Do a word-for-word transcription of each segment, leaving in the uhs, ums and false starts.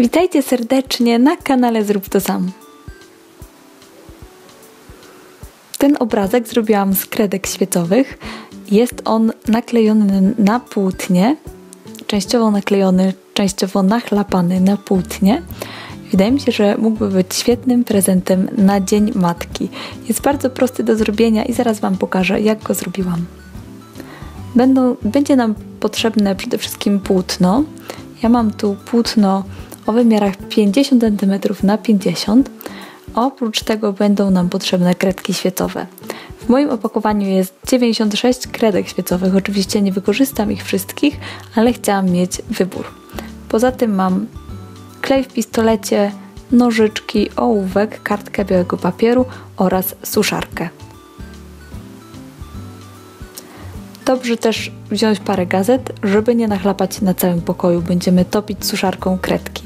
Witajcie serdecznie na kanale Zrób to sam. Ten obrazek zrobiłam z kredek świecowych. Jest on naklejony na płótnie, częściowo naklejony, częściowo nachlapany na płótnie. Wydaje mi się, że mógłby być świetnym prezentem na Dzień Matki. Jest bardzo prosty do zrobienia i zaraz Wam pokażę, jak go zrobiłam. Będą, będzie nam potrzebne przede wszystkim płótno. Ja mam tu płótno o wymiarach pięćdziesiąt centymetrów na pięćdziesiąt. Oprócz tego będą nam potrzebne kredki świecowe. W moim opakowaniu jest dziewięćdziesiąt sześć kredek świecowych. Oczywiście nie wykorzystam ich wszystkich, ale chciałam mieć wybór. Poza tym mam klej w pistolecie, nożyczki, ołówek, kartkę białego papieru oraz suszarkę. Dobrze też wziąć parę gazet, żeby nie nachlapać na całym pokoju. Będziemy topić suszarką kredki.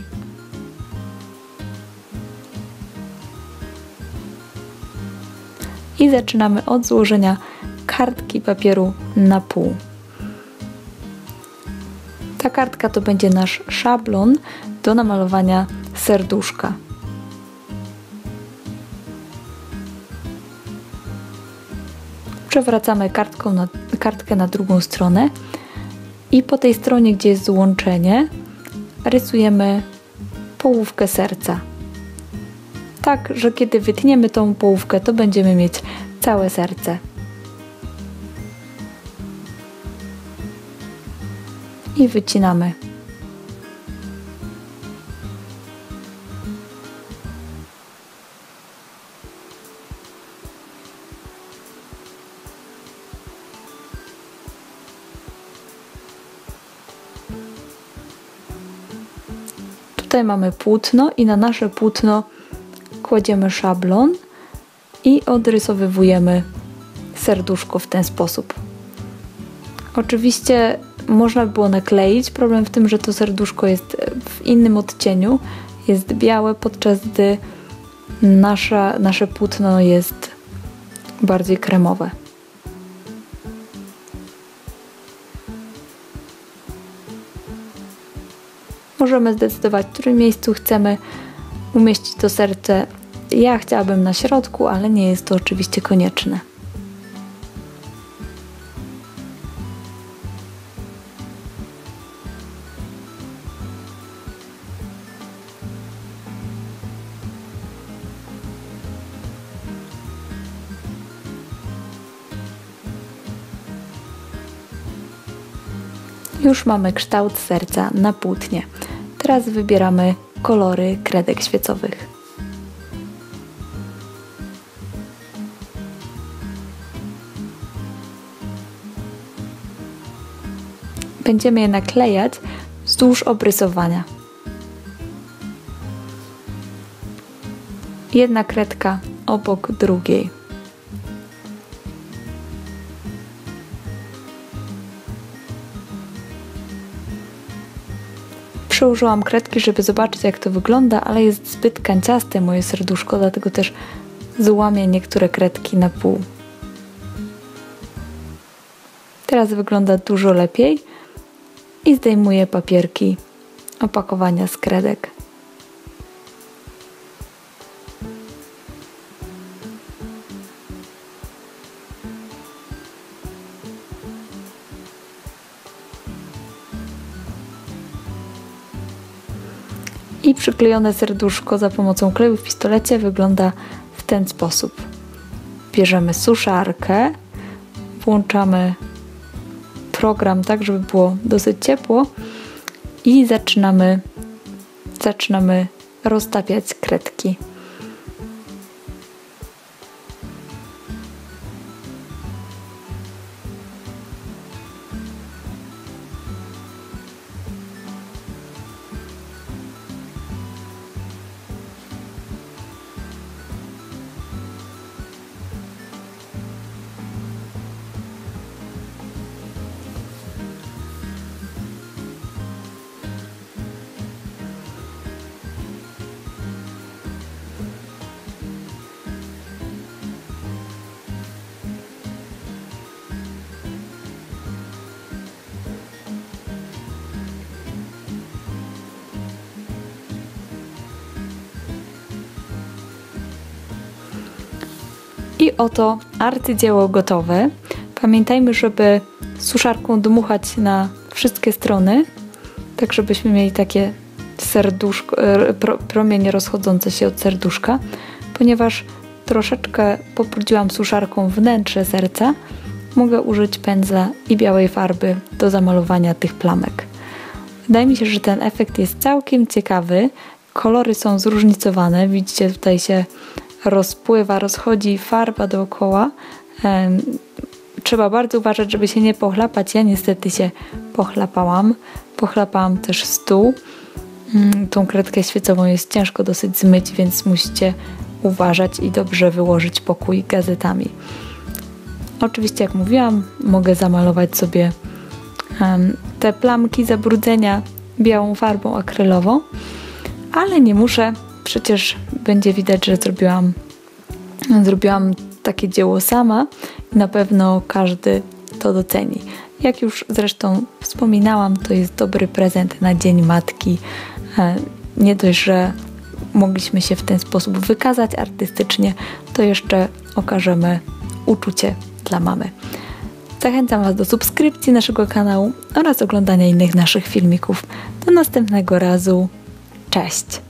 I zaczynamy od złożenia kartki papieru na pół. Ta kartka to będzie nasz szablon do namalowania serduszka. Przewracamy kartką na, kartkę na drugą stronę i po tej stronie, gdzie jest złączenie, rysujemy połówkę serca. Tak, że kiedy wytniemy tą połówkę, to będziemy mieć całe serce. I wycinamy. Tutaj mamy płótno i na nasze płótno kładziemy szablon i odrysowywujemy serduszko w ten sposób. Oczywiście można by było nakleić, problem w tym, że to serduszko jest w innym odcieniu, jest białe, podczas gdy nasza, nasze płótno jest bardziej kremowe. Możemy zdecydować, w którym miejscu chcemy umieścić to serce. Ja chciałabym na środku, ale nie jest to oczywiście konieczne. Już mamy kształt serca na płótnie. Teraz wybieramy kolory kredek świecowych. Będziemy je naklejać wzdłuż obrysowania. Jedna kredka obok drugiej. Przełożyłam kredki, żeby zobaczyć, jak to wygląda, ale jest zbyt kanciaste moje serduszko, dlatego też złamię niektóre kredki na pół. Teraz wygląda dużo lepiej i zdejmuję papierki opakowania z kredek. I przyklejone serduszko za pomocą kleju w pistolecie wygląda w ten sposób. Bierzemy suszarkę, włączamy program tak, żeby było dosyć ciepło i zaczynamy, zaczynamy roztapiać kredki. I oto arcydzieło gotowe. Pamiętajmy, żeby suszarką dmuchać na wszystkie strony, tak żebyśmy mieli takie serduszko, pro, promienie rozchodzące się od serduszka, ponieważ troszeczkę pobrudziłam suszarką wnętrze serca, mogę użyć pędzla i białej farby do zamalowania tych plamek. Wydaje mi się, że ten efekt jest całkiem ciekawy. Kolory są zróżnicowane. Widzicie, tutaj się rozpływa, rozchodzi farba dookoła. Trzeba bardzo uważać, żeby się nie pochlapać. Ja niestety się pochlapałam. Pochlapałam też stół. Tą kredkę świecową jest ciężko dosyć zmyć, więc musicie uważać i dobrze wyłożyć pokój gazetami. Oczywiście, jak mówiłam, mogę zamalować sobie um, te plamki zabrudzenia białą farbą akrylową, ale nie muszę. Przecież będzie widać, że zrobiłam, zrobiłam takie dzieło sama i na pewno każdy to doceni. Jak już zresztą wspominałam, to jest dobry prezent na Dzień Matki. Nie dość, że mogliśmy się w ten sposób wykazać artystycznie, to jeszcze okażemy uczucie dla mamy. Zachęcam Was do subskrypcji naszego kanału oraz oglądania innych naszych filmików. Do następnego razu. Cześć!